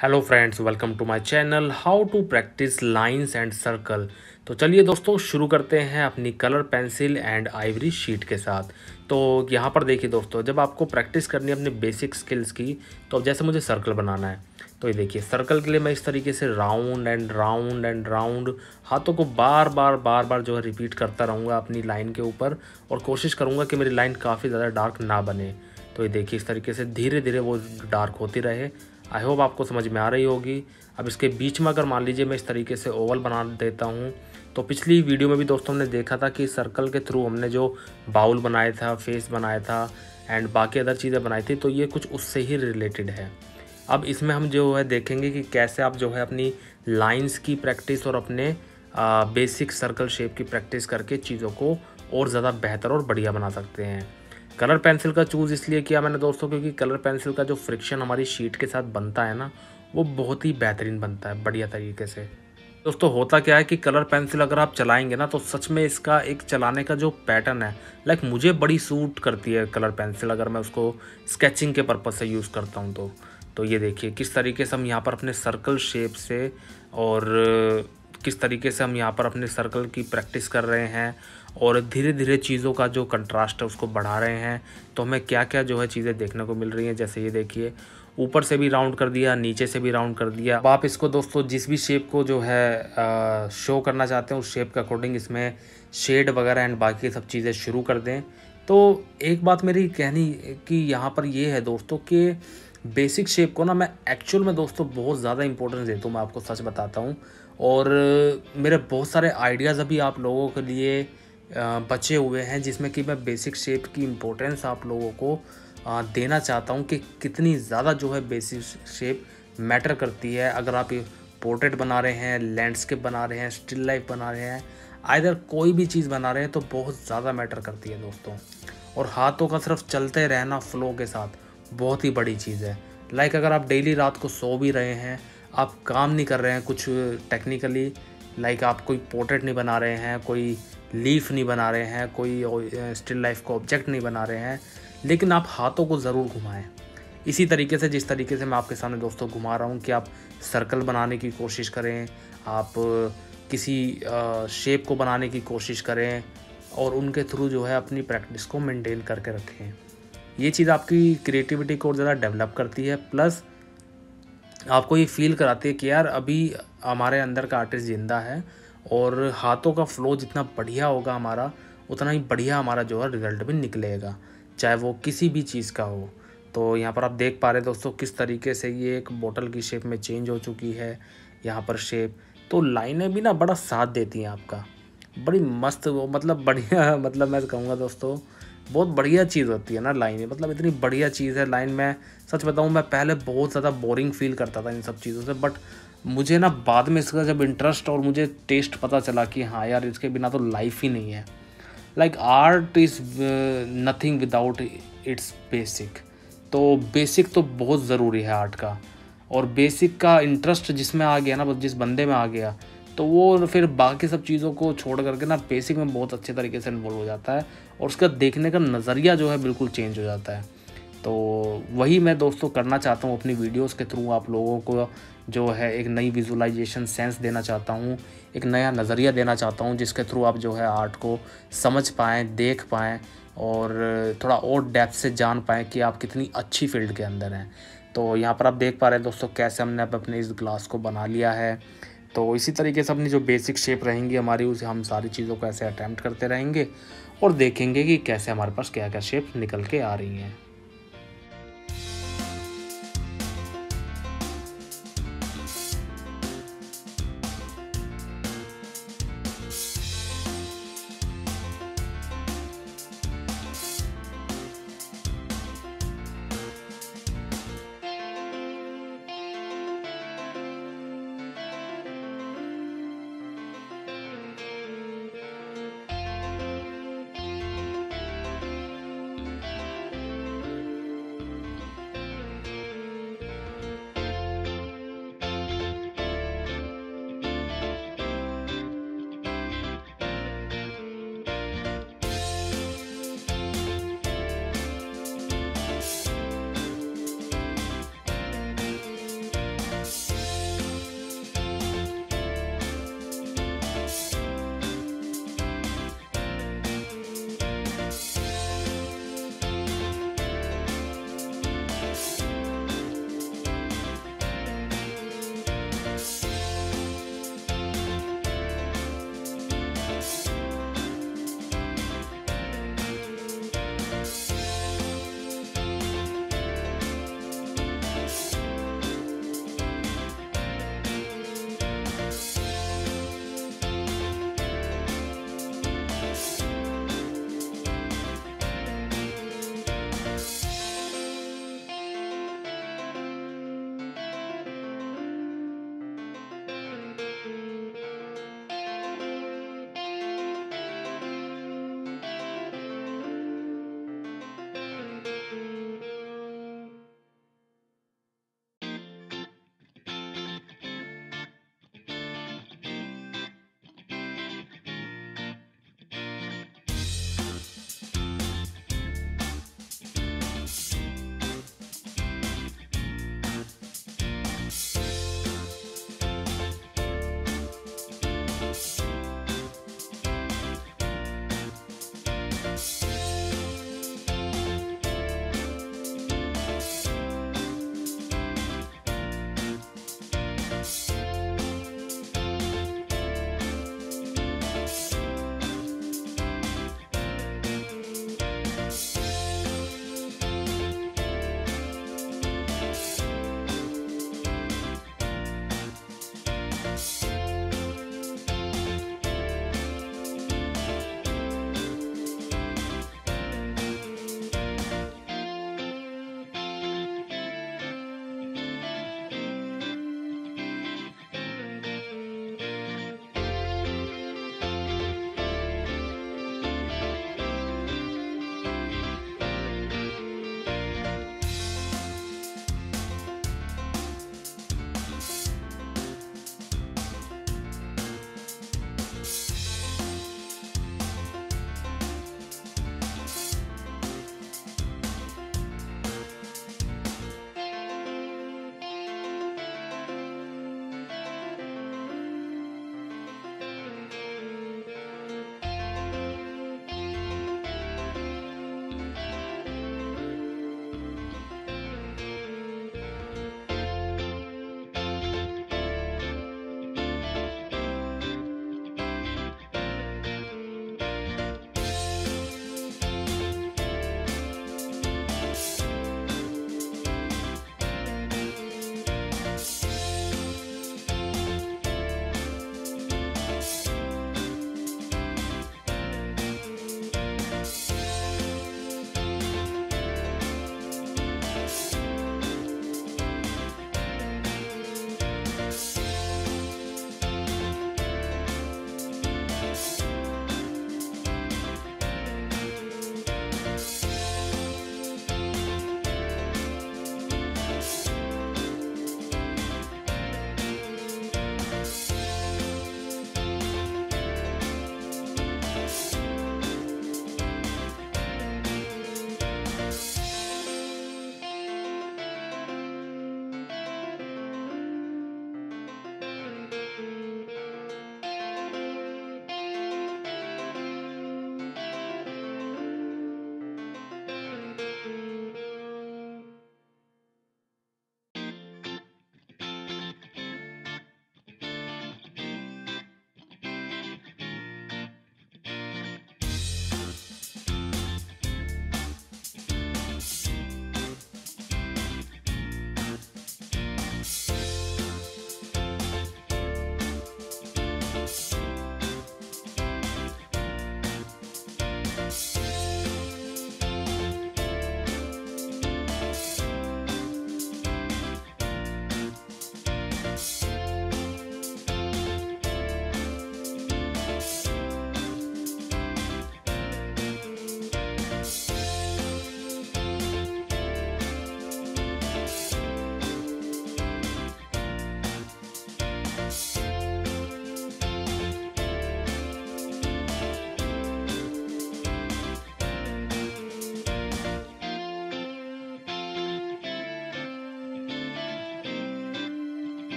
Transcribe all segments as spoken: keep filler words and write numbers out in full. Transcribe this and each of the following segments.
Hello friends, welcome to my channel how to practice lines and circle. तो चलिए दोस्तों शुरू करते हैं अपनी colour pencil and ivory sheet के साथ। तो यहाँ पर देखिए दोस्तों, जब आपको प्रैक्टिस करनी है अपने बेसिक स्किल्स की, तो अब जैसे मुझे सर्कल बनाना है, तो ये देखिए सर्कल के लिए मैं इस तरीके से round and round and round हाथों को बार बार बार बार जो है रिपीट करता रहूँगा अपनी लाइन के ऊपर, और कोशिश करूँगा कि मेरी लाइन काफ़ी ज़्यादा डार्क ना बने। तो ये देखिए इस तरीके से धीरे धीरे वो डार्क होती रहे। आई होप आपको समझ में आ रही होगी। अब इसके बीच में अगर मान लीजिए मैं इस तरीके से ओवल बना देता हूँ, तो पिछली वीडियो में भी दोस्तों हमने देखा था कि सर्कल के थ्रू हमने जो बाउल बनाया था, फेस बनाया था एंड बाकी अदर चीज़ें बनाई थी, तो ये कुछ उससे ही रिलेटेड है। अब इसमें हम जो है देखेंगे कि कैसे आप जो है अपनी लाइंस की प्रैक्टिस और अपने बेसिक सर्कल शेप की प्रैक्टिस करके चीज़ों को और ज़्यादा बेहतर और बढ़िया बना सकते हैं। कलर पेंसिल का चूज़ इसलिए किया मैंने दोस्तों, क्योंकि कलर पेंसिल का जो फ्रिक्शन हमारी शीट के साथ बनता है ना, वो बहुत ही बेहतरीन बनता है, बढ़िया तरीके से। दोस्तों होता क्या है कि कलर पेंसिल अगर आप चलाएंगे ना, तो सच में इसका एक चलाने का जो पैटर्न है, लाइक मुझे बड़ी सूट करती है कलर पेंसिल, अगर मैं उसको स्केचिंग के पर्पज़ से यूज़ करता हूँ तो तो ये देखिए किस तरीके से हम यहाँ पर अपने सर्कल शेप से और किस तरीके से हम यहाँ पर अपने सर्कल की प्रैक्टिस कर रहे हैं, और धीरे धीरे चीज़ों का जो कंट्रास्ट है उसको बढ़ा रहे हैं। तो हमें क्या क्या जो है चीज़ें देखने को मिल रही हैं, जैसे ये देखिए ऊपर से भी राउंड कर दिया, नीचे से भी राउंड कर दिया। अब आप इसको दोस्तों जिस भी शेप को जो है शो करना चाहते हैं, उस शेप के अकॉर्डिंग इसमें शेड वगैरह एंड बाकी सब चीज़ें शुरू कर दें। तो एक बात मेरी कहनी कि यहाँ पर ये है दोस्तों कि बेसिक शेप को ना मैं एक्चुअल में दोस्तों बहुत ज़्यादा इंपॉर्टेंस देता हूँ, मैं आपको सच बताता हूँ। और मेरे बहुत सारे आइडियाज़ अभी आप लोगों के लिए बचे हुए हैं, जिसमें कि मैं बेसिक शेप की इम्पोर्टेंस आप लोगों को देना चाहता हूं कि कितनी ज़्यादा जो है बेसिक शेप मैटर करती है। अगर आप पोर्ट्रेट बना रहे हैं, लैंडस्केप बना रहे हैं, स्टिल लाइफ बना रहे हैं, आइदर कोई भी चीज़ बना रहे हैं, तो बहुत ज़्यादा मैटर करती है दोस्तों। और हाथों का सिर्फ चलते रहना फ्लो के साथ बहुत ही बड़ी चीज़ है। लाइक अगर आप डेली रात को सो भी रहे हैं, आप काम नहीं कर रहे हैं कुछ टेक्निकली, लाइक आप कोई पोर्ट्रेट नहीं बना रहे हैं, कोई लीफ नहीं बना रहे हैं, कोई स्टिल लाइफ को ऑब्जेक्ट नहीं बना रहे हैं, लेकिन आप हाथों को ज़रूर घुमाएं। इसी तरीके से जिस तरीके से मैं आपके सामने दोस्तों घुमा रहा हूँ कि आप सर्कल बनाने की कोशिश करें, आप किसी शेप को बनाने की कोशिश करें, और उनके थ्रू जो है अपनी प्रैक्टिस को मेंटेन करके रखें। ये चीज़ आपकी क्रिएटिविटी को ज़रा डेवलप करती है, प्लस आपको ये फील कराती है कि यार अभी हमारे अंदर का आर्टिस्ट ज़िंदा है, और हाथों का फ्लो जितना बढ़िया होगा हमारा, उतना ही बढ़िया हमारा जो है रिज़ल्ट भी निकलेगा, चाहे वो किसी भी चीज़ का हो। तो यहाँ पर आप देख पा रहे हैं दोस्तों किस तरीके से ये एक बोतल की शेप में चेंज हो चुकी है यहाँ पर शेप। तो लाइनें भी ना बड़ा साथ देती हैं आपका, बड़ी मस्त, वो मतलब बढ़िया मतलब मैं कहूँगा दोस्तों बहुत बढ़िया चीज़ होती है ना लाइन, मतलब इतनी बढ़िया चीज़ है लाइन। में सच बताऊँ, मैं पहले बहुत ज़्यादा बोरिंग फील करता था इन सब चीज़ों से, बट मुझे ना बाद में इसका जब इंटरेस्ट और मुझे टेस्ट पता चला कि हाँ यार इसके बिना तो लाइफ ही नहीं है। Like art is nothing without its basic. तो बेसिक तो बहुत ज़रूरी है आर्ट का, और बेसिक का इंटरेस्ट जिसमें आ गया ना, जिस बंदे में आ गया, तो वो फिर बाकी सब चीज़ों को छोड़ करके ना बेसिक में बहुत अच्छे तरीके से इन्वॉल्व हो जाता है, और उसका देखने का नज़रिया जो है बिल्कुल चेंज हो जाता है। तो वही मैं दोस्तों करना चाहता हूँ अपनी वीडियोस के थ्रू, आप लोगों को जो है एक नई विजुअलाइजेशन सेंस देना चाहता हूँ, एक नया नज़रिया देना चाहता हूँ, जिसके थ्रू आप जो है आर्ट को समझ पाएँ, देख पाएँ, और थोड़ा और डेप्थ से जान पाएँ कि आप कितनी अच्छी फील्ड के अंदर हैं। तो यहाँ पर आप देख पा रहे हैं दोस्तों कैसे हमने अब अपने इस ग्लास को बना लिया है। तो इसी तरीके से अपनी जो बेसिक शेप रहेंगी हमारी, उसे हम सारी चीज़ों को ऐसे अटैम्प्ट करते रहेंगे, और देखेंगे कि कैसे हमारे पास क्या क्या शेप निकल के आ रही हैं।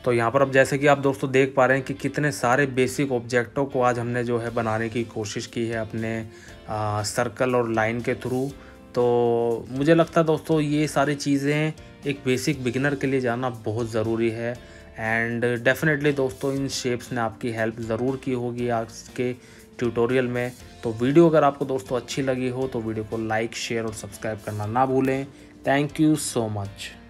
तो यहाँ पर अब जैसे कि आप दोस्तों देख पा रहे हैं कि कितने सारे बेसिक ऑब्जेक्टों को आज हमने जो है बनाने की कोशिश की है अपने आ, सर्कल और लाइन के थ्रू। तो मुझे लगता है दोस्तों ये सारी चीज़ें एक बेसिक बिगिनर के लिए जानना बहुत ज़रूरी है। एंड डेफिनेटली दोस्तों इन शेप्स ने आपकी हेल्प ज़रूर की होगी आज के ट्यूटोरियल में। तो वीडियो अगर आपको दोस्तों अच्छी लगी हो तो वीडियो को लाइक शेयर और सब्सक्राइब करना ना भूलें। Thank you so much.